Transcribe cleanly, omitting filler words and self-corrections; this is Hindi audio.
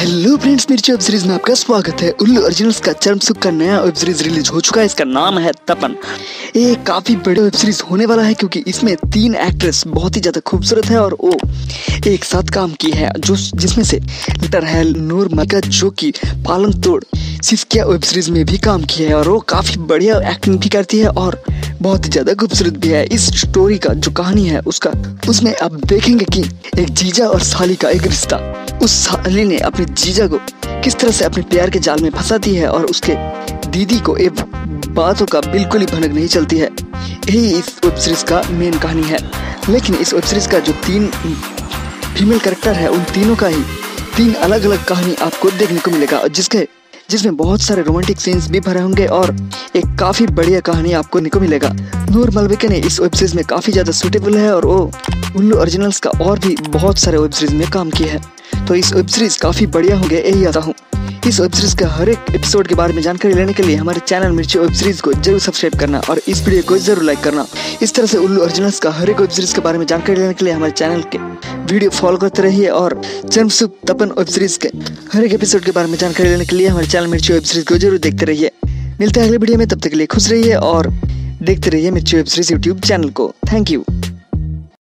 हेलो फ्रेंड्स, मेरी वेब सीरीज में आपका स्वागत है। उल्लू ओरिजिनल्स का चरम सुख का नया वेब सीरीज रिलीज हो चुका है। इसका नाम है तपन। ये काफी बड़ा वेब सीरीज होने वाला है क्योंकि इसमें 3 एक्ट्रेस बहुत ही ज्यादा खूबसूरत है और वो एक साथ काम की है, जो जिसमें से लिटर है नूर मलिका, जो की पालंग तोड़ सिस्किया वेब सीरीज में भी काम की है और वो काफी बढ़िया एक्टिंग भी करती है और बहुत ही ज्यादा खूबसूरत भी है। इस स्टोरी का जो कहानी है उसमें आप देखेंगे कि एक जीजा और साली का एक रिश्ता। उस साली ने अपने जीजा को किस तरह से अपने प्यार के जाल में फंसाती है और उसके दीदी को ये बातों का बिल्कुल ही भनक नहीं चलती है। यही इस वेब सीरीज का मेन कहानी है। लेकिन इस वेब सीरीज का जो 3 फीमेल कैरेक्टर है, उन तीनों का ही 3 अलग अलग कहानी आपको देखने को मिलेगा, जिसमें बहुत सारे रोमांटिक सीन्स भी भरे होंगे और एक काफी बढ़िया कहानी आपको देखने को मिलेगा। नूर मलिका ने इस वेब सीरीज में काफी ज्यादा सूटेबल है और वो उल्लू ओरिजिनल्स का और भी बहुत सारे वेब सीरीज में काम किया है, तो इस वेब सीरीज काफी बढ़िया होंगे, यही आता हूँ। इस वेब सीरीज का हर एक एपिसोड के बारे में जानकारी लेने के लिए हमारे चैनल मिर्ची वेब सीरीज को जरूर सब्सक्राइब करना और इस वीडियो को जरूर लाइक करना। इस तरह से उल्लू ओरिजिनल्स का हर एक वेब सीरीज के बारे में जानकारी लेने के लिए हमारे चैनल के वीडियो फॉलो करते रहिए और चरम सुख तपन वेब सीरीज के हर एक एपिसोड के बारे में जानकारी लेने के लिए हमारे चैनल मिर्ची वेब सीरीज को जरूर देखते रहिए। मिलते हैं अगले वीडियो में, तब तक के लिए खुश रहिए और देखते रहिए Mirchi web series YouTube channel को। Thank you.